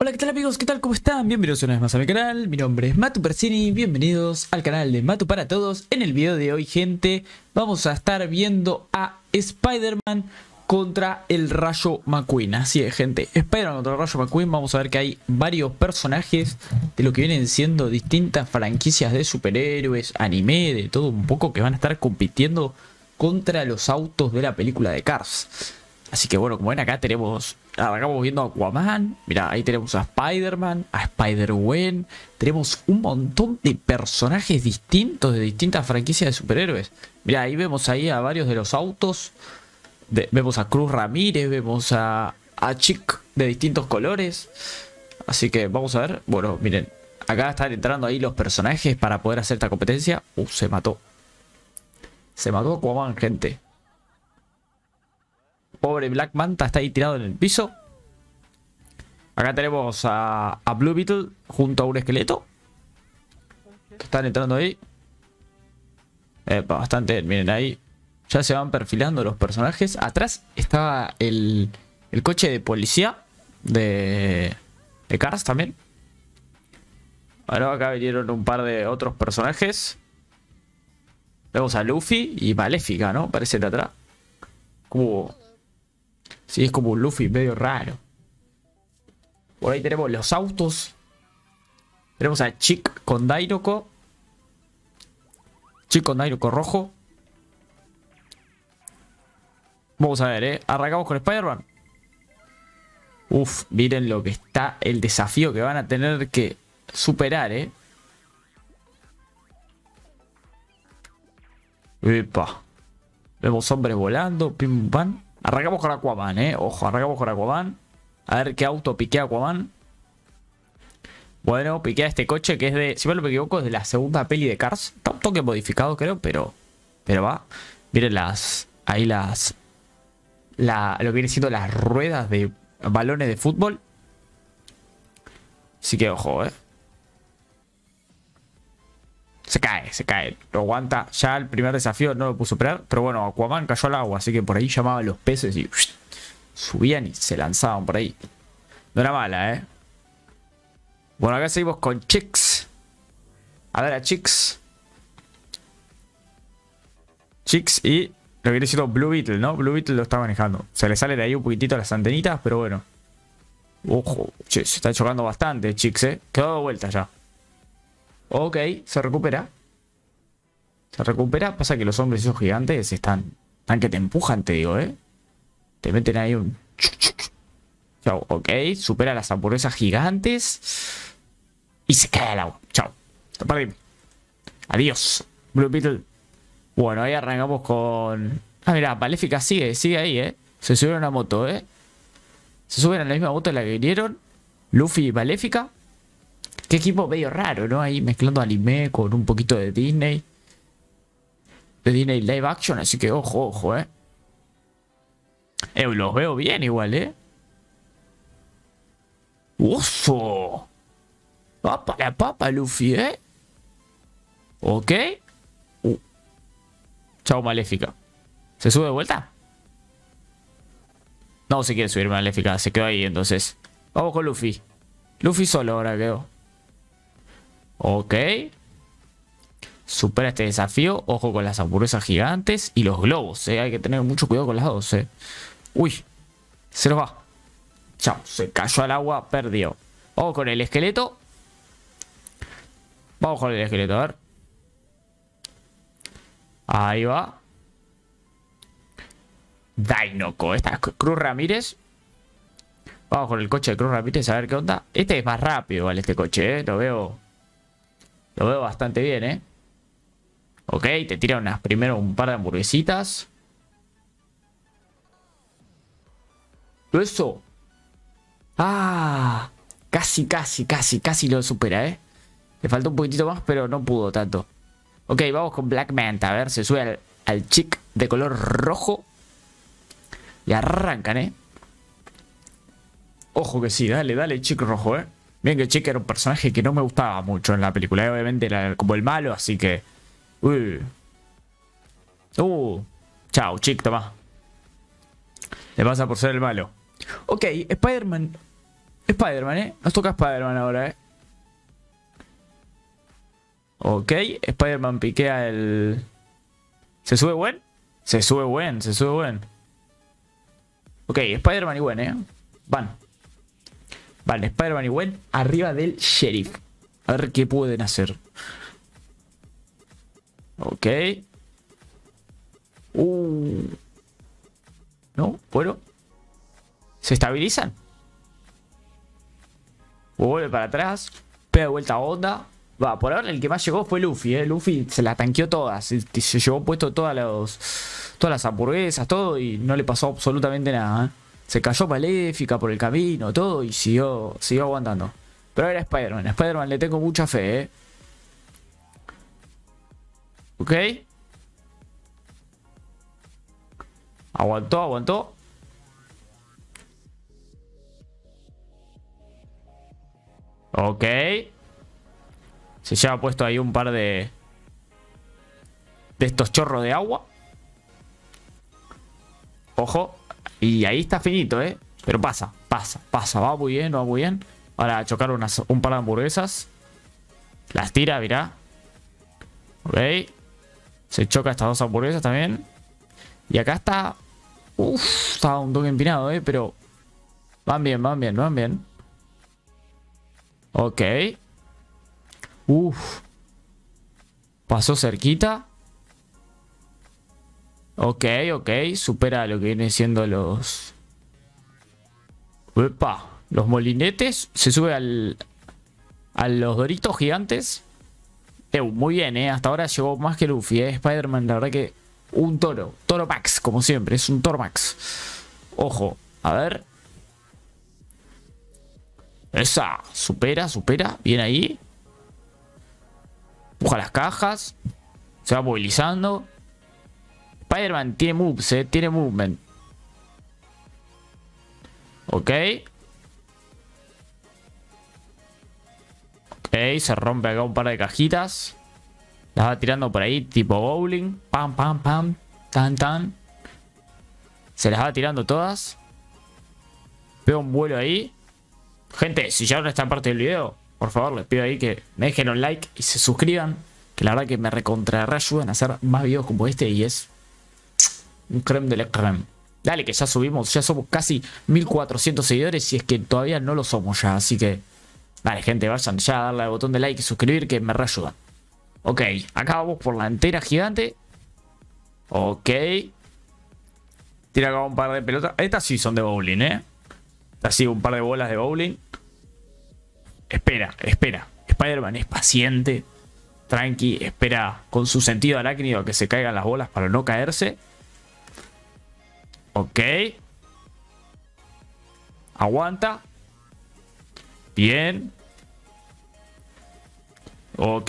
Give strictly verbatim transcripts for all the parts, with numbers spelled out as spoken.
Hola, ¿qué tal amigos? ¿Qué tal? ¿Cómo están? Bienvenidos una vez más a mi canal. Mi nombre es Matu Persini. Bienvenidos al canal de Matu para Todos. En el video de hoy, gente, vamos a estar viendo a Spider-Man contra el Rayo McQueen. Así es, gente. Spider-Man contra el Rayo McQueen. Vamos a ver que hay varios personajes de lo que vienen siendo distintas franquicias de superhéroes, anime, de todo un poco, que van a estar compitiendo contra los autos de la película de Cars. Así que bueno, como ven acá tenemos, arrancamos viendo a Aquaman, mirá, ahí tenemos a Spider-Man, a Spider-Gwen, tenemos un montón de personajes distintos de distintas franquicias de superhéroes. Mirá, ahí vemos ahí a varios de los autos, de, vemos a Cruz Ramírez, vemos a, a Chick de distintos colores. Así que vamos a ver, bueno, miren, acá están entrando ahí los personajes para poder hacer esta competencia. Uh, se mató. Se mató Aquaman, gente. Pobre Black Manta está ahí tirado en el piso. Acá tenemos a, a Blue Beetle junto a un esqueleto que están entrando ahí. Epa, bastante bien, miren ahí. Ya se van perfilando los personajes. Atrás estaba el, el coche de policía de, de Cars también. Ahora acá vinieron un par de otros personajes. Vemos a Luffy y Maléfica, ¿no? Parece de atrás. Como... Sí, es como un Luffy medio raro. Por ahí tenemos los autos. Tenemos a Chick con Dinoco. Chick con Dinoco rojo. Vamos a ver, ¿eh? Arrancamos con Spider-Man. Uf, miren lo que está, el desafío que van a tener que superar, ¿eh? Epa. Vemos hombres volando, pim pam. Arrancamos con Aquaman, eh. Ojo, arrancamos con Aquaman. A ver qué auto piquea Aquaman. Bueno, piquea este coche que es de, si mal no me equivoco, es de la segunda peli de Cars. Está un toque modificado, creo, pero pero va. Miren las, ahí las, la, lo que viene siendo las ruedas de balones de fútbol. Así que ojo, eh. Se cae, se cae, lo aguanta. Ya el primer desafío no lo pudo superar. Pero bueno, Aquaman cayó al agua, así que por ahí llamaban los peces y uff, subían y se lanzaban por ahí. No era mala, eh. Bueno, acá seguimos con Chicks. A ver a Chicks. Chicks y lo que viene siendo Blue Beetle, ¿no? Blue Beetle lo está manejando. Se le sale de ahí un poquitito las antenitas, pero bueno. Ojo, che, se está chocando bastante Chicks, eh. Quedó de vuelta ya. Ok, se recupera. Se recupera. Pasa que los hombres esos gigantes están... Están que te empujan, te digo, ¿eh? Te meten ahí un... Chau, ok. Supera las hamburguesas gigantes. Y se cae al agua. Chau. Te perdimos. Adiós, Blue Beetle. Bueno, ahí arrancamos con... Ah, mira, Maléfica sigue, sigue ahí, ¿eh? Se subieron a una moto, ¿eh? Se suben a la misma moto en la que vinieron Luffy y Maléfica. Qué equipo medio raro, ¿no? Ahí mezclando anime con un poquito de Disney. De Disney Live Action, así que ojo, ojo, ¿eh? Eh, los veo bien igual, ¿eh? ¡Oso! Va para la papa, Luffy, ¿eh? Ok. Uh. Chao, Maléfica. ¿Se sube de vuelta? No se quiere subir Maléfica, se quedó ahí, entonces. Vamos con Luffy. Luffy solo ahora quedó. Ok. Supera este desafío. Ojo con las hamburguesas gigantes y los globos, ¿eh? Hay que tener mucho cuidado con las dos, ¿eh? Uy. Se nos va. Chao. Se cayó al agua. Perdió. Vamos con el esqueleto. Vamos con el esqueleto. A ver. Ahí va. Dinoco. Esta es Cruz Ramírez. Vamos con el coche de Cruz Ramírez a ver qué onda. Este es más rápido, vale, este coche, ¿eh? Lo veo... Lo veo bastante bien, ¿eh? Ok, te tira unas, primero un par de hamburguesitas. Eso. Ah, casi, casi, casi, casi lo supera, ¿eh? Le faltó un poquitito más, pero no pudo tanto. Ok, vamos con Black Manta. A ver, se sube al, al Chick de color rojo. Y arrancan, ¿eh? Ojo que sí, dale, dale, Chick rojo, ¿eh? Bien que Chick era un personaje que no me gustaba mucho en la película. Obviamente era como el malo, así que... Uy. Uh. Chao, Chick, toma. Le pasa por ser el malo. Ok, Spider-Man Spider-Man, ¿eh? Nos toca Spider-Man ahora, ¿eh? Ok, Spider-Man piquea el... ¿Se sube Gwen? Se sube Gwen, se sube Gwen. Ok, Spider-Man y Gwen, ¿eh? Van. Vale, Spider-Man y Gwen arriba del sheriff. A ver qué pueden hacer. Ok. Uh. No, bueno. Se estabilizan. Vuelve para atrás. Pega de vuelta a onda. Va, por ahora el que más llegó fue Luffy, ¿eh? Luffy se la tanqueó todas. Se, se llevó puesto todas, los, todas las hamburguesas, todo. Y no le pasó absolutamente nada, ¿eh? Se cayó Maléfica por el camino, todo. Y siguió, siguió aguantando. Pero era Spider-Man. A Spider-Man le tengo mucha fe, ¿eh? Ok. Aguantó, aguantó. Ok. Se lleva puesto ahí un par de... De estos chorros de agua. Ojo. Y ahí está finito, ¿eh? Pero pasa, pasa, pasa. Va muy bien, va muy bien. Ahora a chocar unas, un par de hamburguesas. Las tira, mirá. Ok. Se choca estas dos hamburguesas también. Y acá está... Uff, estaba un toque empinado, ¿eh? Pero... Van bien, van bien, van bien. Ok. Uff. Pasó cerquita. Ok, ok. Supera lo que viene siendo los... Uepa. Los molinetes. Se sube al... A los doritos gigantes. Eh, muy bien, eh. Hasta ahora llegó más que Luffy, eh. Spider-Man, la verdad que... Un toro. Toro Max, como siempre. Es un Toro Max. Ojo. A ver. Esa. Supera, supera. Bien ahí. Empuja las cajas. Se va movilizando. Spider-Man tiene moves, eh. Tiene movement. Ok. Ok. Se rompe acá un par de cajitas. Las va tirando por ahí, tipo bowling. Pam, pam, pam. Tan, tan. Se las va tirando todas. Veo un vuelo ahí. Gente, si ya no están parte del video, por favor, les pido ahí que me dejen un like y se suscriban. Que la verdad que me recontra ayudan a hacer más videos como este y es un creme de la creme. Dale, que ya subimos, ya somos casi mil cuatrocientos seguidores y es que todavía no lo somos ya. Así que, dale, gente, vayan ya a darle al botón de like y suscribir que me reayudan. Ok, acá vamos por la entera gigante. Ok. Tira acá un par de pelotas. Estas sí son de bowling, ¿eh? Estas sí, un par de bolas de bowling. Espera, espera. Spider-Man es paciente. Tranqui, espera con su sentido arácnido a que se caigan las bolas para no caerse. Ok. Aguanta. Bien. Ok.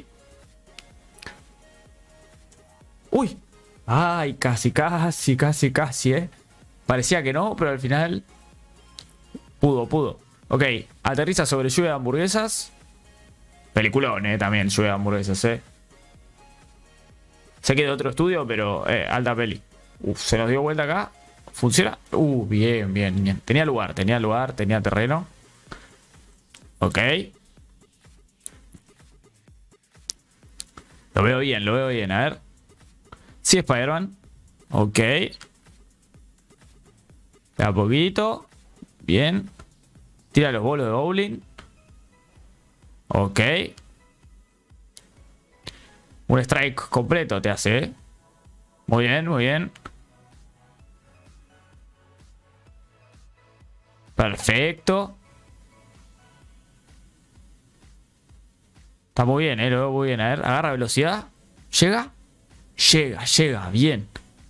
Uy. Ay, casi, casi, casi, casi, eh. Parecía que no, pero al final... Pudo, pudo. Ok, aterriza sobre lluvia de hamburguesas. Peliculón, eh, también, lluvia de hamburguesas, eh. Sé que de otro estudio, pero eh, alta peli. Uf, se nos dio vuelta acá. ¿Funciona? Uh, bien, bien, bien. Tenía lugar, tenía lugar, tenía terreno. Ok. Lo veo bien, lo veo bien, a ver. Sí, Spider-Man. Ok. Da a poquito. Bien. Tira los bolos de bowling. Ok. Un strike completo te hace, ¿eh? Muy bien, muy bien. Perfecto. Está muy bien, ¿eh? Lo veo muy bien. A ver, agarra velocidad. ¿Llega? Llega, llega. Bien.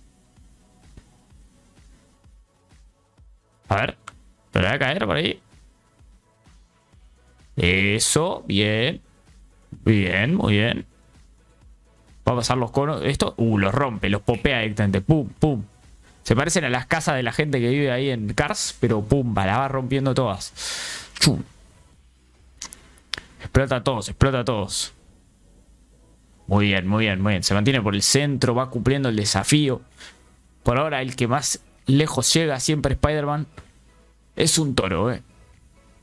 A ver. ¿Pero va a caer por ahí? Eso. Bien. Bien, muy bien. Va a pasar los conos. Esto. Uh, los rompe. Los popea directamente. Pum, pum. Se parecen a las casas de la gente que vive ahí en Cars. Pero pum, la va rompiendo todas. Chum. Explota a todos, explota a todos. Muy bien, muy bien, muy bien. Se mantiene por el centro, va cumpliendo el desafío. Por ahora el que más lejos llega, siempre Spider-Man, es un toro, eh.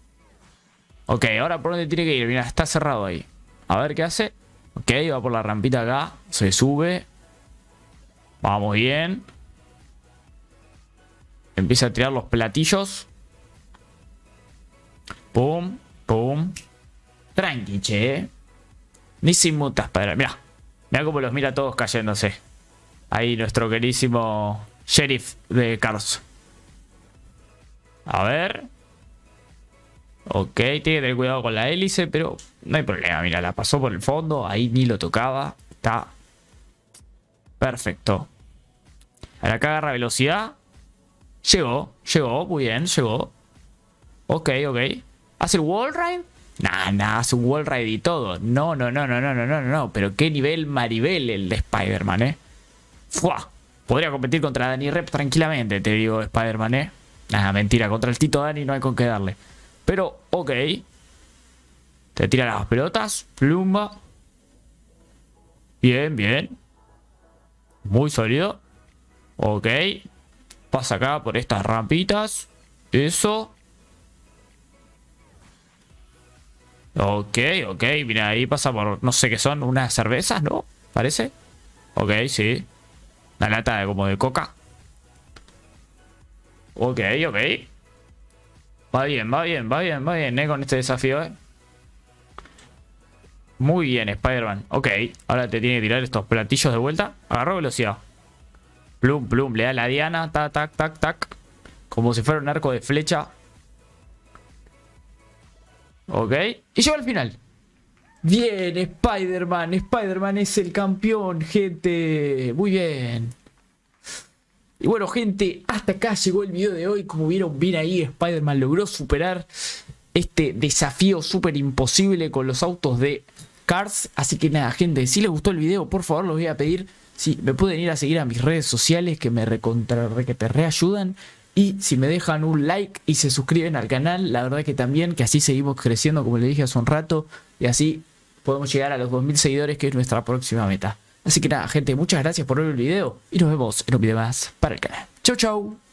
Ok, ahora por dónde tiene que ir. Mira, está cerrado ahí. A ver qué hace. Ok, va por la rampita acá. Se sube. Vamos bien. Empieza a tirar los platillos. Pum, pum. Tranqui, che. Ni sin mutas, padre. Mira. Mira cómo los mira todos cayéndose. Ahí nuestro queridísimo sheriff de Cars. A ver. Ok, tiene que tener cuidado con la hélice, pero no hay problema. Mira, la pasó por el fondo. Ahí ni lo tocaba. Está perfecto. Ahora acá agarra velocidad. Llegó, llegó, muy bien, llegó. Ok, ok. ¿Hace el wall ride? Nah, nah, hace un wall ride y todo. No, no, no, no, no, no, no, no. Pero qué nivel Maribel el de Spider-Man, eh. ¡Fua! Podría competir contra Danny Rep tranquilamente, te digo, Spider-Man, eh. Nah, mentira, contra el Tito Dani no hay con qué darle. Pero, ok. Te tira las pelotas. Plumba. Bien, bien. Muy sólido. Ok. Pasa acá por estas rampitas. Eso. Ok, ok. Mira, ahí pasa por, no sé qué son, unas cervezas, ¿no? ¿Parece? Ok, sí. Una lata de, como de coca. Ok, ok. Va bien, va bien, va bien, va bien, eh, con este desafío, eh. Muy bien, Spider-Man. Ok, ahora te tiene que tirar estos platillos de vuelta. Agarró velocidad. Plum, plum, le da la diana. Tac, tac, tac, tac. Como si fuera un arco de flecha. Ok, y llegó al final. Bien, Spider-Man. Spider-Man es el campeón, gente. Muy bien. Y bueno, gente, hasta acá llegó el video de hoy. Como vieron bien ahí, Spider-Man logró superar este desafío súper imposible con los autos de Cars. Así que nada, gente, si les gustó el video, por favor, los voy a pedir si me pueden ir a seguir a mis redes sociales, que me recontra, que te reayudan. Y si me dejan un like y se suscriben al canal, la verdad que también, que así seguimos creciendo, como les dije hace un rato. Y así podemos llegar a los dos mil seguidores, que es nuestra próxima meta. Así que nada, gente, muchas gracias por ver el video y nos vemos en un video más para el canal. Chau, chau.